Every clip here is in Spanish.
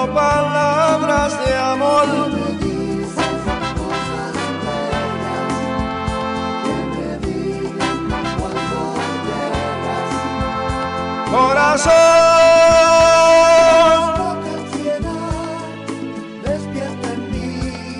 solo palabras de amor. Corazón, despierta en mí.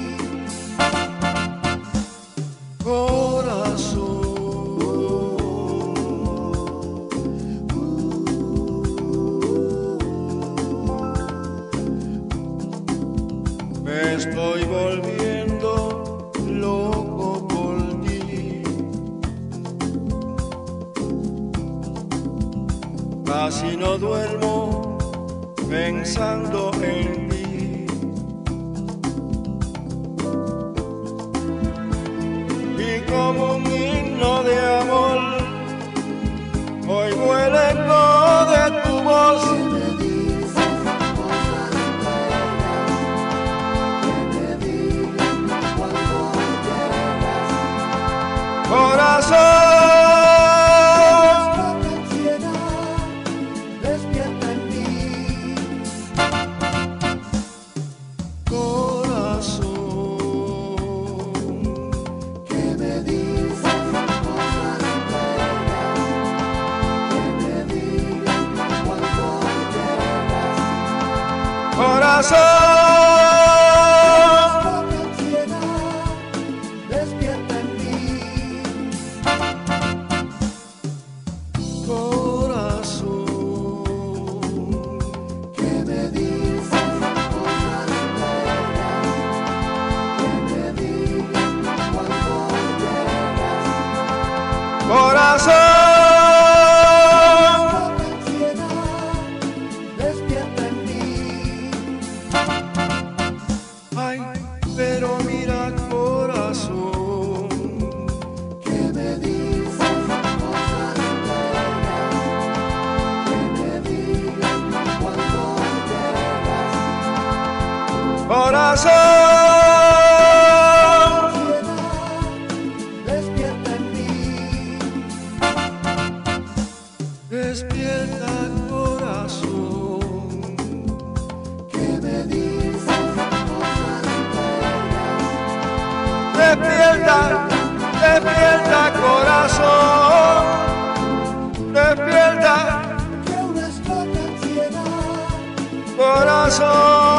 me estoy volviendo loco por ti. Casi no duermo pensando en ti. Y como un himno de amor, oigo el eco de tu voz. Corazón, Despierta en mí. corazón, Que me dices cosas bellas, que me digas cuando llegas. corazón, Loca ansiedad, despierta en mí. corazón, Que me dices cosas bellas, que me digas cuando llegas. corazón, Loca ansiedad, despierta en mí. ay, pero mira corazón, Que me dices cosas bellas, que me digas cuando llegas. corazón, Despierta en mí. despierta corazón, Que me dices cosas bellas, despierta, despierta corazón, despierta que una es loca ansiedad. corazón.